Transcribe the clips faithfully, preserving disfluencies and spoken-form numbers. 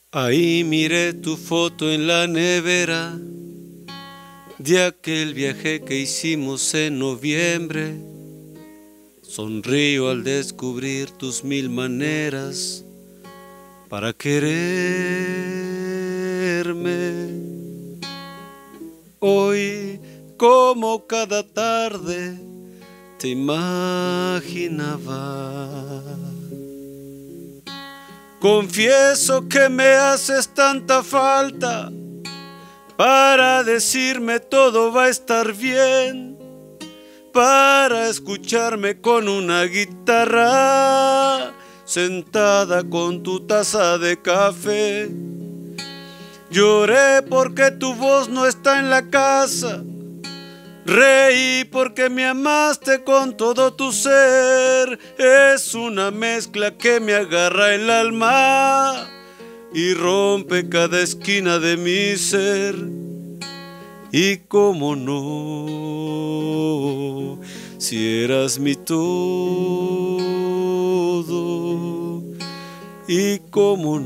Ahí miré tu foto en la nevera de aquel viaje que hicimos en noviembre. Sonrío al descubrir tus mil maneras para quererme. Hoy, como cada tarde, te imaginaba. Confieso que me haces tanta falta para decirme todo va a estar bien, para escucharme con una guitarra, sentada con tu taza de café. Lloré porque tu voz no está en la casa, reí porque me amaste con todo tu ser. Es una mezcla que me agarra el alma y rompe cada esquina de mi ser. Y cómo no, si eras mi todo, y cómo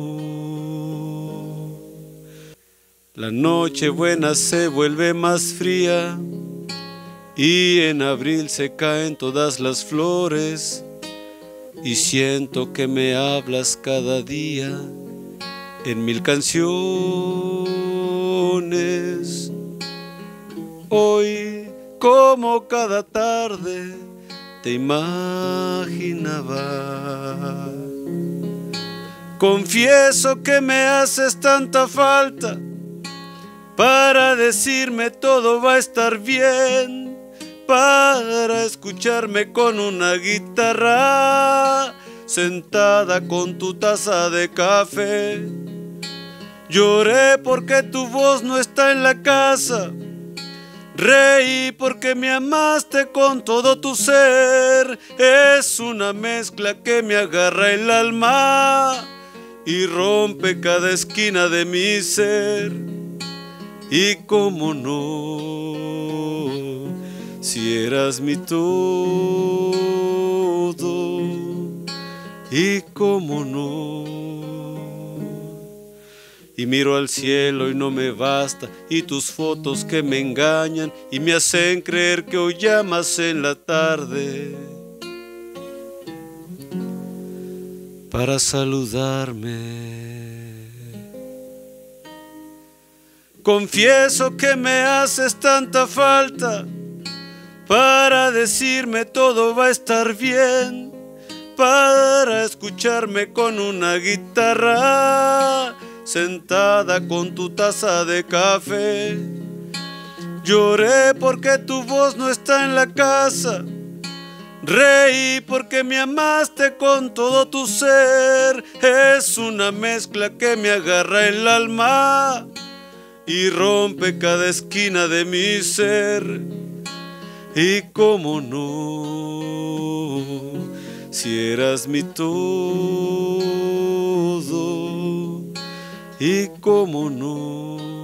no. La noche buena se vuelve más fría y en abril se caen todas las flores y siento que me hablas cada día en mil canciones. Hoy, como cada tarde, te imaginaba. Confieso que me haces tanta falta para decirme todo va a estar bien, para escucharme con una guitarra, sentada con tu taza de café. Lloré porque tu voz no está en la casa, reí porque me amaste con todo tu ser. Es una mezcla que me agarra el alma y rompe cada esquina de mi ser. Y cómo no, si eras mi todo, y cómo no. Y miro al cielo y no me basta, y tus fotos que me engañan y me hacen creer que hoy llamas en la tarde para saludarme. Confieso que me haces tanta falta para decirme todo va a estar bien, para escucharme con una guitarra, sentada con tu taza de café. Lloré porque tu voz no está en la casa, reí porque me amaste con todo tu ser. Es una mezcla que me agarra el alma y rompe cada esquina de mi ser. Y cómo no, si eras mi todo, y cómo no.